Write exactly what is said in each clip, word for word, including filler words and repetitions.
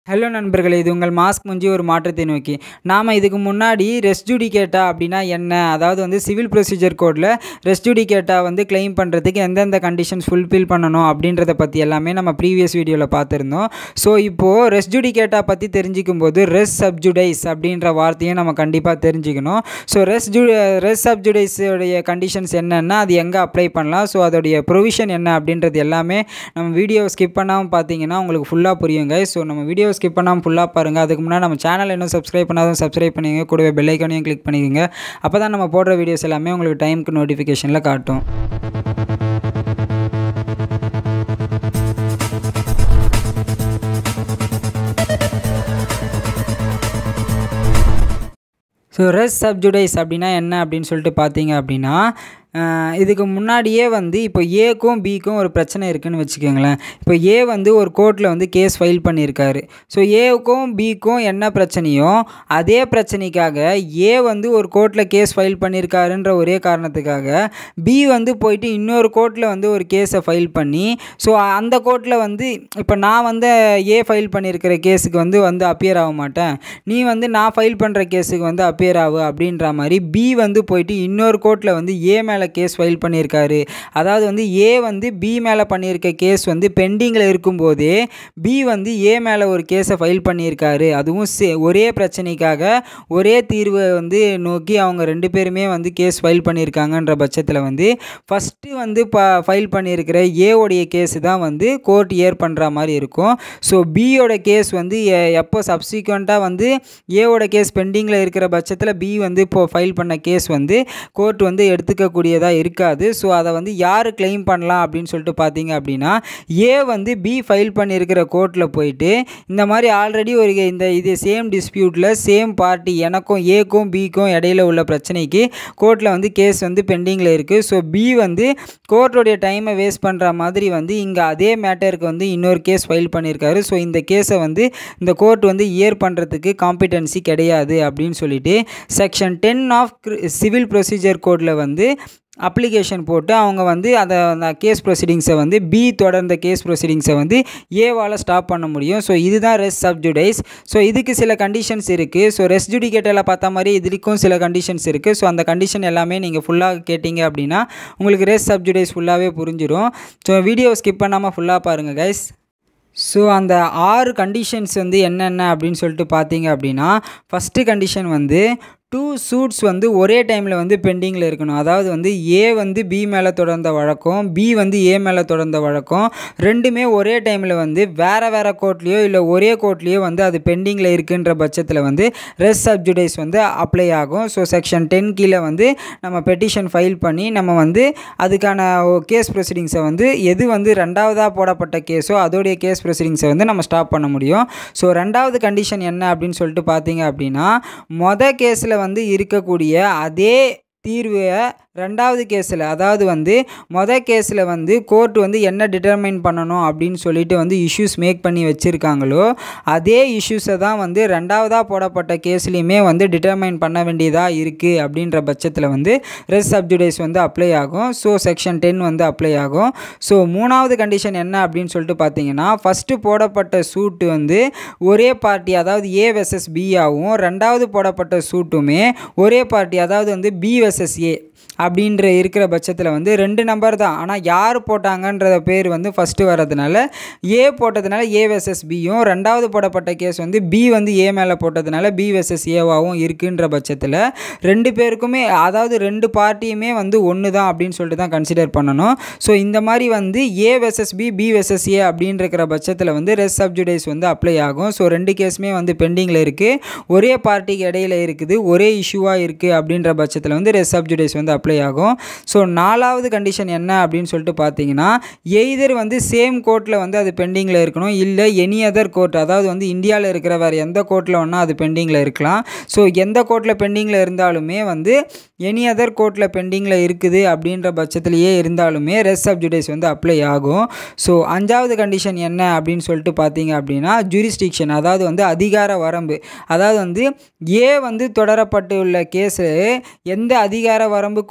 Hello நண்பர்களே, இது உங்கள் மாஸ்க் முஞ்சி ஒரு மாற்றத்தை நோக்கி. நாம் இதுக்கு முன்னாடி ரெஸ் ஜுடிகேட்டா அப்படின்னா என்ன, அதாவது வந்து சிவில் ப்ரொசீஜர் கோடில் ரெஸ் ஜுடிகேட்டா வந்து கிளைம் பண்ணுறதுக்கு எந்தெந்த கண்டிஷன்ஸ் ஃபுல்ஃபில் பண்ணணும் அப்படின்றத பற்றி எல்லாமே நம்ம ப்ரீவியஸ் வீடியோவில் பார்த்துருந்தோம். ஸோ இப்போது ரெஸ் ஜுடிகேட்டா பற்றி தெரிஞ்சிக்கும் போது ரெஸ் சப்ஜுடைஸ் அப்படின்ற வார்த்தையும் நம்ம கண்டிப்பாக தெரிஞ்சுக்கணும். ஸோ ரெஸ் ஜு ரெஸ் சப்ஜுடைஸோடைய கண்டிஷன்ஸ் என்னென்னா அது எங்கே அப்ளை பண்ணலாம், ஸோ அதோடைய ப்ரொவிஷன் என்ன அப்படின்றது எல்லாமே நம்ம வீடியோ ஸ்கிப் பண்ணாமல் பார்த்தீங்கன்னா உங்களுக்கு ஃபுல்லாக புரியுங்க. ஸோ நம்ம வீடியோ ஸ்கிப் பண்ணாமல் ஃபுல்லாக பாருங்கள். அதுக்கு முன்னாடி நம்ம சேனல் இன்னும் சப்ஸ்கிரைப் பண்ணாதான் சப்ஸ்கிரைப் பண்ணிங்க, கூடவே பெல் ஐக்கானையும் கிளிக் பண்ணிக்கோங்க. அப்போ தான் நம்ம போடுற வீடியோஸ் எல்லாமே உங்களுக்கு டைமுக்கு நோட்டிஃபிகேஷனில் காட்டும். ஸோ ரெஸ் சப்ஜுடைஸ் அப்படின்னா என்ன அப்படின்னு சொல்லிட்டு பார்த்தீங்க அப்படின்னா, இதுக்கு முன்னாடியே வந்து இப்போ ஏக்கும் பிக்கும் ஒரு பிரச்சனை இருக்குதுன்னு வச்சுக்கோங்களேன். இப்போ ஏ வந்து ஒரு கோர்ட்டில் வந்து கேஸ் ஃபைல் பண்ணியிருக்காரு. ஸோ ஏவுக்கும் பிக்கும் என்ன பிரச்சனையோ அதே பிரச்சனைக்காக ஏ வந்து ஒரு கோர்ட்டில் கேஸ் ஃபைல் பண்ணியிருக்காருன்ற ஒரே காரணத்துக்காக பி வந்து போயிட்டு இன்னொரு கோர்ட்டில் வந்து ஒரு கேஸை ஃபைல் பண்ணி, ஸோ அந்த கோர்ட்டில் வந்து இப்போ நான் வந்து ஏ ஃபைல் பண்ணியிருக்கிற கேஸுக்கு வந்து வந்து அப்பியர் ஆக மாட்டேன், நீ வந்து நான் ஃபைல் பண்ணுற கேஸுக்கு வந்து அப்பியர் ஆகு அப்படின்ற மாதிரி பி வந்து போயிட்டு இன்னொரு கோர்ட்டில் வந்து ஏ மேலே கேஸ் ஃபைல் பண்ணியிருக்காரு. அதாவது வந்து ஏ வந்து பி மேலே பண்ணியிருக்க கேஸ் வந்து பெண்டிங்கில் இருக்கும்போதே பி வந்து ஏ மேலே ஒரு கேஸை ஃபைல் பண்ணியிருக்காரு. அதுவும் சே ஒரே பிரச்சனைக்காக ஒரே தீர்வை வந்து நோக்கி அவங்க ரெண்டு பேருமே வந்து கேஸ் ஃபைல் பண்ணியிருக்காங்கன்ற பட்சத்தில் வந்து ஃபஸ்ட்டு வந்து ப ஃபைல் பண்ணியிருக்கிற ஏவோடைய கேஸு தான் வந்து கோர்ட் ஏர் பண்ணுற மாதிரி இருக்கும். ஸோ பியோட கேஸ் வந்து எப்போ சப்சிக்வெண்ட்டாக வந்து ஏவோட கேஸ் பெண்டிங்கில் இருக்கிற பட்சத்தில் பி வந்து இப்போ ஃபைல் பண்ண கேஸ் வந்து கோர்ட் வந்து எடுத்துக்கக்கூடிய இருக்காது. ஸோ அதை வந்து யார் கிளைம் பண்ணலாம் அப்படின்னு சொல்லிட்டு பார்த்தீங்க அப்படின்னா, ஏ வந்து பி ஃபைல் பண்ணியிருக்கிற கோர்ட்டில் போயிட்டு இந்த மாதிரி ஆல்ரெடி ஒரு இந்த இது சேம் டிஸ்பியூட்டில் சேம் பார்ட்டி எனக்கும் ஏக்கும் பிக்கும் இடையில உள்ள பிரச்சனைக்கு கோர்ட்டில் வந்து கேஸ் வந்து பெண்டிங்கில் இருக்குது. ஸோ பி வந்து கோர்ட்டோடைய டைமை வேஸ்ட் பண்ணுற மாதிரி வந்து இங்கே அதே மேட்டருக்கு வந்து இன்னொரு கேஸ் ஃபைல் பண்ணியிருக்காரு. ஸோ இந்த கேஸை வந்து இந்த கோர்ட் வந்து இயர் பண்ணுறதுக்கு காம்பிடன்சி கிடையாது அப்படின்னு சொல்லிட்டு section ten of civil procedure கோடில் வந்து அப்ளிகேஷன் போட்டு அவங்க வந்து அதை அந்த கேஸ் ப்ரொசீடிங்ஸை வந்து பி தொடர்ந்த கேஸ் ப்ரொசீடிங்ஸை வந்து ஏவால் ஸ்டாப் பண்ண முடியும். ஸோ இதுதான் ரெஸ் சப்ஜுடைஸ். ஸோ இதுக்கு சில கண்டிஷன்ஸ் இருக்குது. ஸோ ரெஸ் ஜுடிகேட்டில் பார்த்த மாதிரி இதுக்கும் சில கண்டிஷன்ஸ் இருக்குது. ஸோ அந்த கண்டிஷன் எல்லாமே நீங்கள் ஃபுல்லாக கேட்டிங்க அப்படின்னா உங்களுக்கு ரெஸ் சப்ஜுடைஸ் ஃபுல்லாகவே புரிஞ்சிடும். ஸோ வீடியோ ஸ்கிப் பண்ணாமல் ஃபுல்லாக பாருங்கள் கைஸ். ஸோ அந்த ஆறு கண்டிஷன்ஸ் வந்து என்னென்ன அப்படின்னு சொல்லிட்டு பார்த்தீங்க அப்படின்னா, ஃபஸ்ட்டு கண்டிஷன் வந்து டூ சூட்ஸ் வந்து ஒரே டைமில் வந்து பெண்டிங்கில் இருக்கணும். அதாவது வந்து ஏ வந்து பி மேலே தொடர்ந்த வழக்கம், பி வந்து ஏ மேலே தொடர்ந்த வழக்கம் ரெண்டுமே ஒரே டைமில் வந்து வேறு வேறு கோர்ட்லேயோ இல்லை ஒரே கோர்ட்லேயோ வந்து அது பெண்டிங்கில் இருக்குன்ற பட்சத்தில் வந்து ரெஸ் சப்ஜுடைஸ் வந்து அப்ளை ஆகும். ஸோ செக்ஷன் டென் கீழே வந்து நம்ம பெட்டிஷன் ஃபைல் பண்ணி நம்ம வந்து அதுக்கான கேஸ் ப்ரொசீடிங்ஸை வந்து எது வந்து ரெண்டாவதாக போடப்பட்ட கேஸோ அதோடைய கேஸ் ப்ரொசீடிங்ஸை வந்து நம்ம ஸ்டாப் பண்ண முடியும். ஸோ ரெண்டாவது கண்டிஷன் என்ன அப்படின்னு சொல்லிட்டு பார்த்தீங்க அப்படின்னா, மொதல் கேஸில் வந்து இருக்கக்கூடிய அதே தீர்வை ரெண்டாவது கேஸில், அதாவது வந்து மொதல் கேஸில் வந்து கோர்ட் வந்து என்ன டிட்டர்மைன் பண்ணணும் அப்படின்னு சொல்லிட்டு வந்து இஷ்யூஸ் மேக் பண்ணி வச்சுருக்காங்களோ அதே இஷ்யூஸை தான் வந்து ரெண்டாவதாக போடப்பட்ட கேஸ்லேயுமே வந்து டிட்டர்மைன் பண்ண வேண்டியதாக இருக்குது அப்படின்ற பட்சத்தில் வந்து ரெஸ் சப்ஜுடைஸ் வந்து அப்ளை ஆகும். ஸோ செக்ஷன் டென் வந்து அப்ளை ஆகும். ஸோ மூணாவது கண்டிஷன் என்ன அப்படின்னு சொல்லிட்டு பார்த்தீங்கன்னா, ஃபஸ்ட்டு போடப்பட்ட சூட்டு வந்து ஒரே பார்ட்டி, அதாவது ஏ வெர்சஸ் பி ஆகும். ரெண்டாவது போடப்பட்ட சூட்டுமே ஒரே பார்ட்டி, அதாவது வந்து பி வெர்சஸ் ஏ அப்படின்ற இருக்கிற பட்சத்தில் வந்து ரெண்டு நம்பர் தான், ஆனால் யார் போட்டாங்கன்ற பேர் வந்து ஃபஸ்ட்டு வர்றதுனால ஏ போட்டதுனால ஏ வெர்சஸ் பியும், ரெண்டாவது போடப்பட்ட கேஸ் வந்து பி வந்து ஏ மேலே போட்டதுனால பி வெர்சஸ் ஏவாகவும் இருக்குன்ற பட்சத்தில் ரெண்டு பேருக்குமே, அதாவது ரெண்டு பார்ட்டியுமே வந்து ஒன்று தான் அப்படின்னு சொல்லிட்டு தான் கன்சிடர் பண்ணணும். ஸோ இந்த மாதிரி வந்து A versus B, B versus A அப்படின்னு இருக்கிற பட்சத்தில் வந்து ரெஸ் சப்ஜுடைஸ் வந்து அப்ளை ஆகும். ஸோ ரெண்டு கேஸுமே வந்து பெண்டிங்கில் இருக்குது, ஒரே பார்ட்டிக்கு இடையில இருக்குது, ஒரே இஷ்யூவாக இருக்குது அப்படின்ற பட்சத்தில் வந்து ரெஸ் சப்ஜுடைஸ் வந்து அப்ளை ஆகும். ஸோ நாலாவது கண்டிஷன் என்ன அப்படின்னு சொல்லிட்டு பார்த்தீங்கன்னா, எய்தர் வந்து சேம் கோர்ட்டில் வந்து அது பெண்டிங்கில் இருக்கணும், இல்லை எனி அதர் கோர்ட், அதாவது வந்து இந்தியாவில் இருக்கிற வேறு எந்த கோர்ட்டில் வேணால் அது பெண்டிங்கில் இருக்கலாம். ஸோ எந்த கோர்ட்டில் பெண்டிங்கில் இருந்தாலுமே வந்து எனி அதர் கோர்ட்டில் பெண்டிங்கில் இருக்குது அப்படின்ற பட்சத்திலேயே இருந்தாலுமே ரெஸ் சப்ஜுடைஸ் வந்து அப்ளை ஆகும். ஸோ அஞ்சாவது கண்டிஷன் என்ன அப்படின்னு சொல்லிட்டு பார்த்தீங்க அப்படின்னா, ஜூரிஸ்டிக்ஷன், அதாவது வந்து அதிகார வரம்பு. அதாவது வந்து ஏ வந்து தொடரப்பட்டுள்ள கேஸு எந்த அதிகார வரம்புக்கு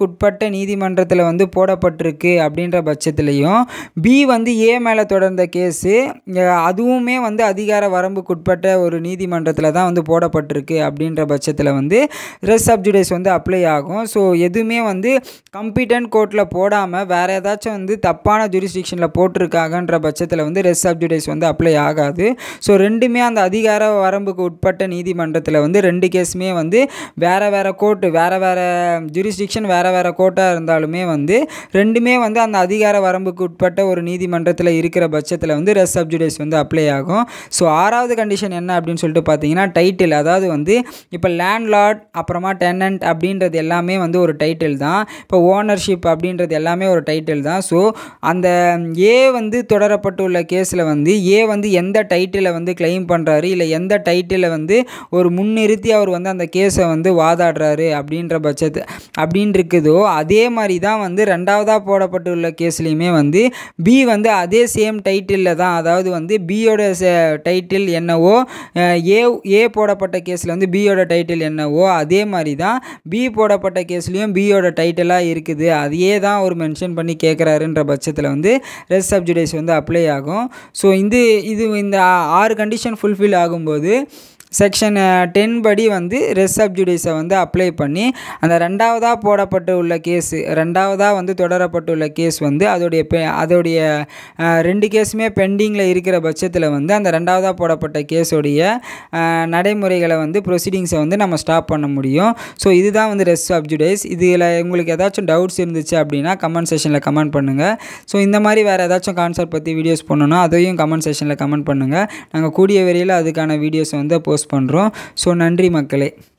வரம்புக்கு உட்பட்ட நீதிமன்றத்தில் வந்து போடப்பட்டிருக்கு அப்படின்ற பட்சத்துலேயும் பி வந்து ஏ மேலே தொடர்ந்த கேஸு அதுவுமே வந்து அதிகார வரம்புக்கு உட்பட்ட ஒரு நீதிமன்றத்தில் தான் வந்து போடப்பட்டிருக்கு அப்படின்ற பட்சத்தில் வந்து ரெஸ் சப் ஜுடிஸ் வந்து அப்ளை ஆகும். ஸோ எதுவுமே வந்து கம்பீட்டன்ட் கோர்ட்டில் போடாமல் வேறு ஏதாச்சும் வந்து தப்பான ஜூரிஸ்டிக்ஷனில் போட்டிருக்காங்கன்ற பட்சத்தில் வந்து ரெஸ் சப் ஜுடிஸ் வந்து அப்ளை ஆகாது. ஸோ ரெண்டுமே அந்த அதிகார வரம்புக்கு உட்பட்ட நீதிமன்றத்தில் வந்து ரெண்டு கேஸுமே வந்து வேறு வேறு கோர்ட்டு வேறு வேறு ஜூரிஸ்டிக்ஷன் வேறு வேறு கோர்ட்டாக இருந்தாலுமே வந்து ரெண்டுமே வந்து அந்த அதிகார வரம்புக்கு உட்பட்ட ஒரு நீதிமன்றத்தில் இருக்கிற பட்சத்தில் வந்து ரெஸ் சப் ஜுடிஸ் வந்து அப்ளை ஆகும். ஸோ ஆறாவது கண்டிஷன் என்ன அப்படின்னு சொல்லிட்டு பார்த்தீங்கன்னா டைட்டில். அதாவது வந்து இப்போ லேண்ட்லார்ட் அப்புறமா டெனன்ட் அப்படின்றது எல்லாமே வந்து ஒரு டைட்டில் தான். இப்போ ஓனர்ஷிப் அப்படின்றது எல்லாமே ஒரு டைட்டில் தான். ஸோ அந்த ஏ வந்து தொடரப்பட்டுள்ள கேஸில் வந்து ஏ வந்து எந்த டைட்டிலை வந்து கிளைம் பண்ணுறாரு இல்லை எந்த டைட்டிலை வந்து ஒரு முன்னிறுத்தி அவர் வந்து அந்த கேஸை வந்து வாதாடுறாரு அப்படின்ற பட்சத்து அப்படின்னு இருக்குதோ அதே மாதிரி தான் வந்து ரெண்டாவதாக போடப்பட்டுள்ள கேஸ்லேயுமே வந்து பி வந்து அதே சேம் டைட்டிலில் தான், அதாவது வந்து பியோட டைட்டில் என்னவோ ஏ ஏ போடப்பட்ட கேஸில் வந்து பியோட டைட்டில் என்னவோ அதே மாதிரி தான் பி போடப்பட்ட கேஸ்லேயும் பியோட டைட்டிலாக இருக்குது. அதையே தான் அவர் மென்ஷன் பண்ணி கேட்குறாருன்ற பட்சத்தில் வந்து ரெஸ் சப் ஜுடிஸ் வந்து அப்ளை ஆகும். ஸோ இந்த இது இந்த ஆறு கண்டிஷன் ஃபுல்ஃபில் ஆகும்போது செக்ஷன் டென் படி வந்து ரெஸ் சப் ஜுடிஸை வந்து அப்ளை பண்ணி அந்த ரெண்டாவதாக போடப்பட்டு உள்ள கேஸு ரெண்டாவதாக வந்து தொடரப்பட்டுள்ள கேஸ் வந்து அதோடைய பெ அதோடைய ரெண்டு கேஸுமே பெண்டிங்கில் இருக்கிற பட்சத்தில் வந்து அந்த ரெண்டாவதாக போடப்பட்ட கேஸோடைய நடைமுறைகளை வந்து ப்ரொசீடிங்ஸை வந்து நம்ம ஸ்டாப் பண்ண முடியும். ஸோ இதுதான் வந்து ரெஸ் சப் ஜுடிஸ். இதில் உங்களுக்கு ஏதாச்சும் டவுட்ஸ் இருந்துச்சு அப்படின்னா கமெண்ட் செக்ஷனில் கமெண்ட் பண்ணுங்கள். ஸோ இந்த மாதிரி வேறு ஏதாச்சும் கான்செப்ட் பற்றி வீடியோஸ் பண்ணணும்னா அதையும் கமெண்ட் செக்ஷனில் கமெண்ட் பண்ணுங்கள். நாங்கள் கூடிய வரையில் அதுக்கான வீடியோஸை வந்து போஸ்ட் பண்ணுறோம். ஸோ நன்றி மக்களே.